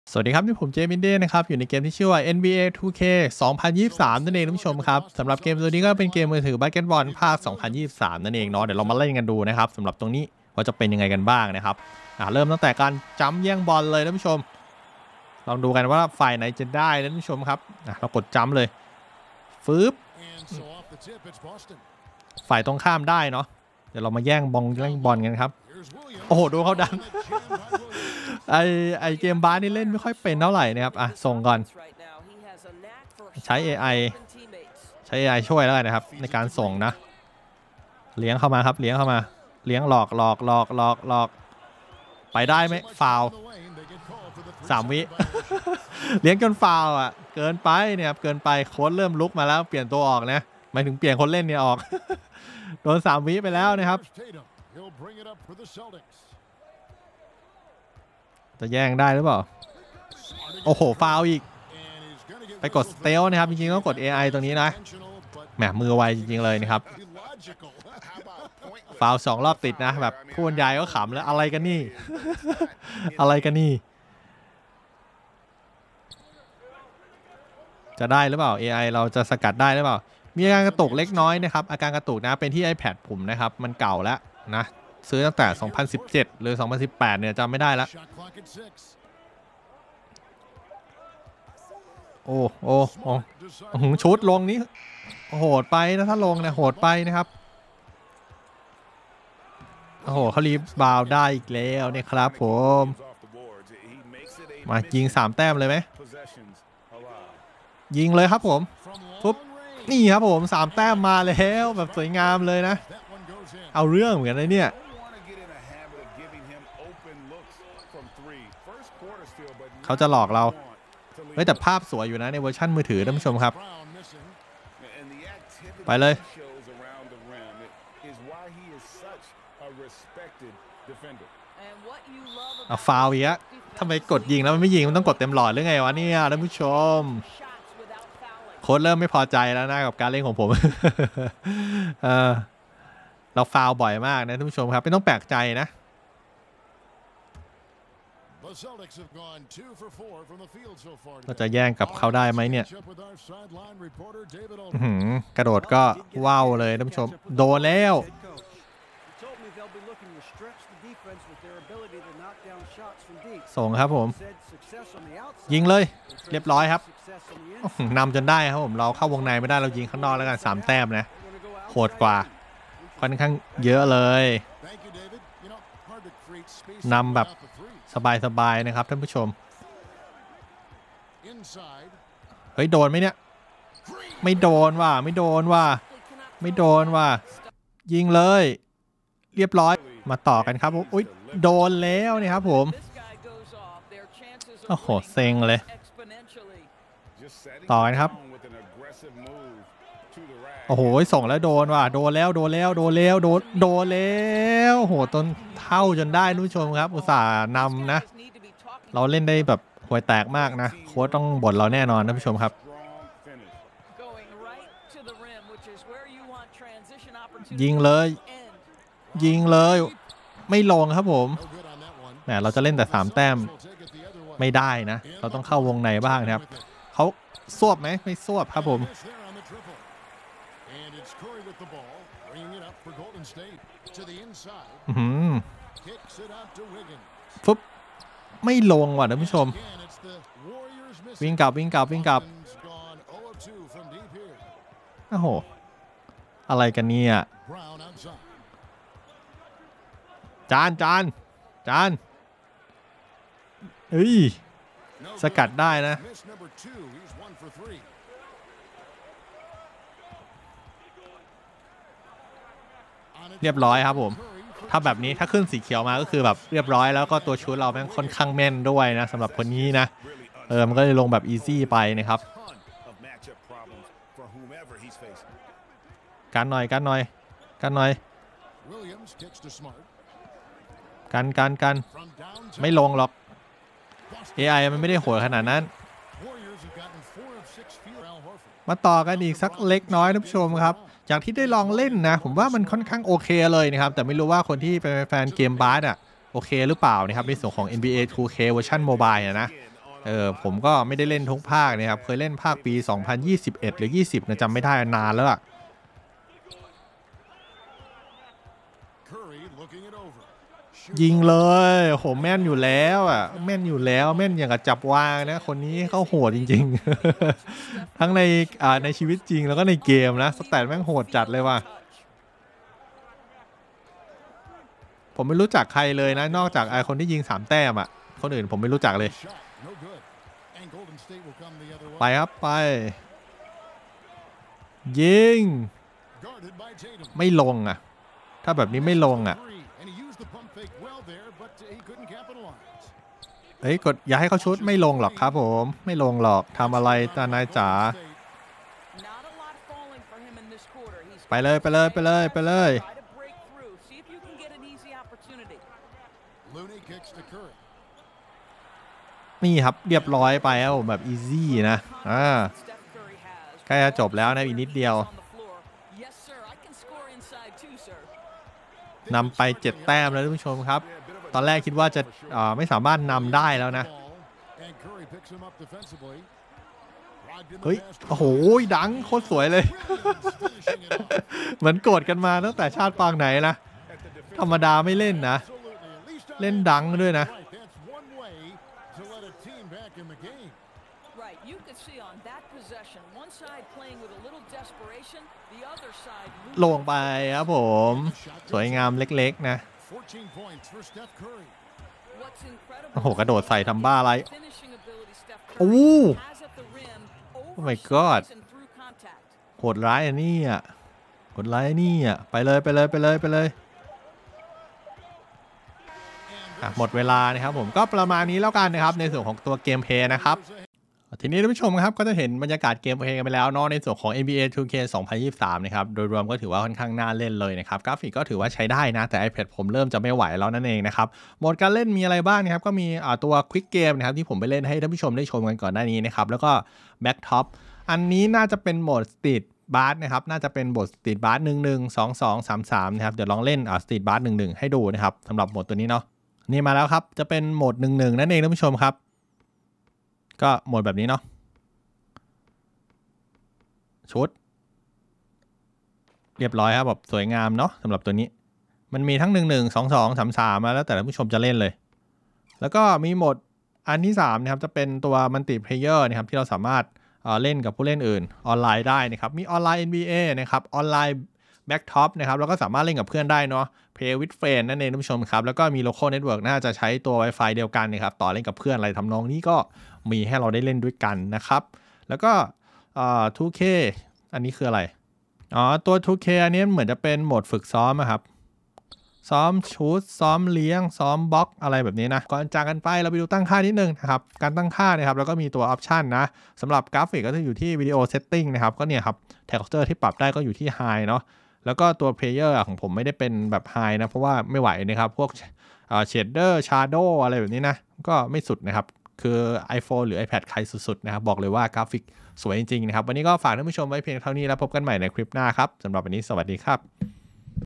สวัสดีครับที่ผมเจมินเด้นะครับอยู่ในเกมที่ชื่อว่า NBA 2K 2023นั่นเองท่านผู้ชมครับสำหรับเกมตัวนี้ก็เป็นเกมมือถือบาสเกตบอลภาค2023นั่นเองเนาะเดี๋ยวเรามาเล่นกันดูนะครับสำหรับตรงนี้ว่าจะเป็นยังไงกันบ้างนะครับเริ่มตั้งแต่การจัมป์แย่งบอลเลยท่านผู้ชมลองดูกันว่าฝ่ายไหนจะได้ท่านผู้ชมครับเรากดจัมป์เลยฟืบฝ่ายตรงข้ามได้เนาะเดี๋ยวเรามาแย่งบอลกันครับโอ้โหดูเขาดังไอเกมบาสนี่เล่นไม่ค่อยเป็นเท่าไหร่นะครับส่งก่อนใช้ AI ช่วยแล้วกันนะครับในการส่งนะเลี้ยงเข้ามาครับเลี้ยงเข้ามาเลี้ยงหลอกไปได้ไหมฟาว3 วิ เลี้ยงจนฟาวเกินไปเนี่ยครับเกินไปโค้ชเริ่มลุกมาแล้วเปลี่ยนตัวออกนะหมายถึงเปลี่ยนคนเล่นเนี่ยออก โดน3 วิไปแล้วนะครับจะแย่งได้หรือเปล่าโอ้โหฟาวอีกไปกดสเตลนะครับจริงๆต้องกด AI ตรงนี้นะแหมมือไวจริงๆเลยนะครับฟาว2 รอบติดนะแบบผู้บรรยายก็ขำแล้วอะไรกันนี่ อะไรกันนี่จะได้หรือเปล่า AI เราจะสกัดได้หรือเปล่ามีอาการกระตุกเล็กน้อยนะครับอาการกระตุกนะเป็นที่ iPad ผมนะครับมันเก่าแล้วนะซื้อตั้งแต่2017หรือ2018เนี่ยจำไม่ได้แล้วโอ้ชุดลงนี้โหดไปนะถ้าลงเนี่ยโหดไปนะครับโอ้โหเขารีบาวได้อีกแล้วเนี่ยครับผมมายิง3 แต้มเลยไหมยิงเลยครับผมปุ๊บนี่ครับผม3 แต้มมาแล้วแบบสวยงามเลยนะเอาเรื่องเหมือนกันเลยเนี่ยเขาจะหลอกเราแต่ภาพสวยอยู่นะในเวอร์ชันมือถือท่านผู้ชมครับไปเลยเอาฟาวล์อีกทำไมกดยิงแล้วมันไม่ยิงมันต้องกดเต็มหลอดหรือไงวะเนี่ยท่านผู้ชมโค้ชเริ่มไม่พอใจแล้วนะกับการเล่นของผม เราฟาวล์บ่อยมากนะท่านผู้ชมครับไม่ต้องแปลกใจนะเราจะแย่งกับเขาได้ไหมเนี่ยกระโดดก็ว้าวเลยท่านผู้ชมโดนแล้วส่งครับผมยิงเลยเรียบร้อยครับนำจนได้ครับผมเราเข้าวงในไม่ได้เรายิงข้างนอกแล้วกัน3 แต้มนะโหดกว่าค่อนข้างเยอะเลยนำแบบสบายๆนะครับท่านผู้ชมเฮ้ยโดนไหมเนี่ยไม่โดนว่ะยิงเลยเรียบร้อยมาต่อกันครับผมอุ๊ยโดนแล้วนี่ครับผมโอ้โหเซ็งเลยต่อกันครับโอ้โหส่งแล้วโดนว่ะโดนแล้วโหต้นเท่าจนได้ท่านผู้ชมครับอุตส่าห์นำนะเราเล่นได้แบบห่วยแตกมากนะโค้ชต้องบ่นเราแน่นอนท่านผู้ชมครับยิงเลยไม่ลงครับผมแหมเราจะเล่นแต่3 แต้มไม่ได้นะเราต้องเข้าวงในบ้างนะครับเขาซวบไหมไม่ซวบครับผมฟึบไม่ลงว่ะท่านผู้ชมวิ่งกลับโอ้โหอะไรกันเนี่ยจานเฮ้ยสกัดได้นะเรียบร้อยครับผมถ้าแบบนี้ถ้าขึ้นสีเขียวมาก็คือแบบเรียบร้อยแล้วก็ตัวชุดเราแม่งค่อนข้างแม่นด้วยนะสำหรับคนนี้นะมันก็เลยลงแบบอีซี่ไปนะครับกันหน่อยกันไม่ลงหรอก AI มันไม่ได้โหดขนาดนั้นมาต่อกันอีกสักเล็กน้อยท่านผู้ชมครับจากที่ได้ลองเล่นนะผมว่ามันค่อนข้างโอเคเลยนะครับแต่ไม่รู้ว่าคนที่เป็นแฟนเกมบาสโอเคหรือเปล่านะครับในส่วนของ NBA 2K เวอร์ชันโมบายนะผมก็ไม่ได้เล่นทุกภาคนะครับเคยเล่นภาคปี2021หรือ20นะจำไม่ได้นานแล้วอะยิงเลยโหแม่นอยู่แล้วอ่ะแม่นอยู่แล้วแม่นอย่างกับจับวางนะคนนี้เขาโหดจริงๆ ทั้งในชีวิตจริงแล้วก็ในเกมนะสแตทแม่งโหดจัดเลยว่ะผมไม่รู้จักใครเลยนะนอกจากไอคนที่ยิง3 แต้มอ่ะคนอื่นผมไม่รู้จักเลยไปครับไปยิงไม่ลงอ่ะถ้าแบบนี้ไม่ลงอ่ะเฮ้ยกดอย่าให้เขาชุดไม่ลงหรอกครับผมไม่ลงหรอกทำอะไรตานายจ๋าไปเลยไปเลยไปเลยไปเลยนี่ครับเรียบร้อยไปครับผมแบบอีซี่นะใกล้จะจบแล้วนะอีกนิดเดียวนำไป7 แต้มแล้วท่านผู้ชมครับตอนแรกคิดว่าจะไม่สามารถนำได้แล้วนะเฮ้ยโอ้โหดังโคตรสวยเลย เหมือนโกรธกันมาตั้งแต่ชาติปางไหนนะธรรมดาไม่เล่นนะเล่นดังด้วยนะลงไปครับผมสวยงามเล็กๆนะโอ้โหกระโดดใส่ทำบ้าอะไรโอ้ my god โหดร้ายอันนี้อ่ะโหดร้ายนี่อ่ะไปเลยไปเลยไปเลยไปเลยหมดเวลานะครับผมก็ประมาณนี้แล้วกันนะครับในส่วนของตัวเกมเพลย์นะครับทีนี้ท่านผู้ชมครับก็จะเห็นบรรยากาศเกมเพลย์กันไปแล้วเนาะในส่วนของ NBA 2K 2023นะครับโดยรวมก็ถือว่าค่อนข้างน่าเล่นเลยนะครับกราฟิกก็ถือว่าใช้ได้นะแต่ iPad ผมเริ่มจะไม่ไหวแล้วนั่นเองนะครับโหมดการเล่นมีอะไรบ้างนะครับก็มีตัว Quick Game นะครับที่ผมไปเล่นให้ท่านผู้ชมได้ชมกันก่อนหน้านี้นะครับแล้วก็ Backtop อันนี้น่าจะเป็นโหมด Street Bass นะครับน่าจะเป็นโหมด Street Bass 11 22 33นะครับเดี๋ยวลองเล่นStreet Bass 11ให้ดูนะครับสำหรับโหมดตัวนี้เนาะนี่มาแล้วครับจะเป็นโหมด11นั่นเองท่านผู้ชมครับก็โหมดแบบนี้เนาะชุดเรียบร้อยครับแบบสวยงามเนาะสำหรับตัวนี้มันมีทั้ง11 22 33มาแล้วแต่ท่านผู้ชมจะเล่นเลยแล้วก็มีโหมดอันที่3นะครับจะเป็นตัวมัลติเพลเยอร์นะครับที่เราสามารถเล่นกับผู้เล่นอื่นออนไลน์ได้นะครับมีออนไลน์ NBA นะครับออนไลน์แบ็กท็อปนะครับแล้วก็สามารถเล่นกับเพื่อนได้เนาะ Play with Friends นั่นเองท่านผู้ชมครับแล้วก็มี Local Network น่าจะใช้ตัว Wi-Fi เดียวกันนะครับต่อเล่นกับเพื่อนอะไรทำนองนี้ก็มีให้เราได้เล่นด้วยกันนะครับแล้วก็2K อันนี้คืออะไรตัว 2K อันนี้เหมือนจะเป็นโหมดฝึกซ้อมครับซ้อมชูตซ้อมเลี้ยงซ้อมบล็อกอะไรแบบนี้นะก่อนจากกันไปเราไปดูตั้งค่านิดนึงนะครับการตั้งค่านะครับแล้วก็มีตัวออปชันนะสำหรับกราฟิกก็จะอยู่ที่วิดีโอเซตติ้งนะครับก็เนี่ยครับเท็กเจอร์ที่ปรับได้ก็อยู่ที่ไฮเนาะแล้วก็ตัวเพลเยอร์ของผมไม่ได้เป็นแบบไฮนะเพราะว่าไม่ไหวนะครับพวกเชดเดอร์ชาร์โดอะไรแบบนี้นะก็ไม่สุดนะครับคือ iPhone หรือ iPad ใครสุดๆนะครับบอกเลยว่ากราฟิกสวยจริงๆนะครับวันนี้ก็ฝากท่านผู้ชมไว้เพียงเท่านี้แล้วพบกันใหม่ในคลิปหน้าครับสำหรับวันนี้สวัสดีครับ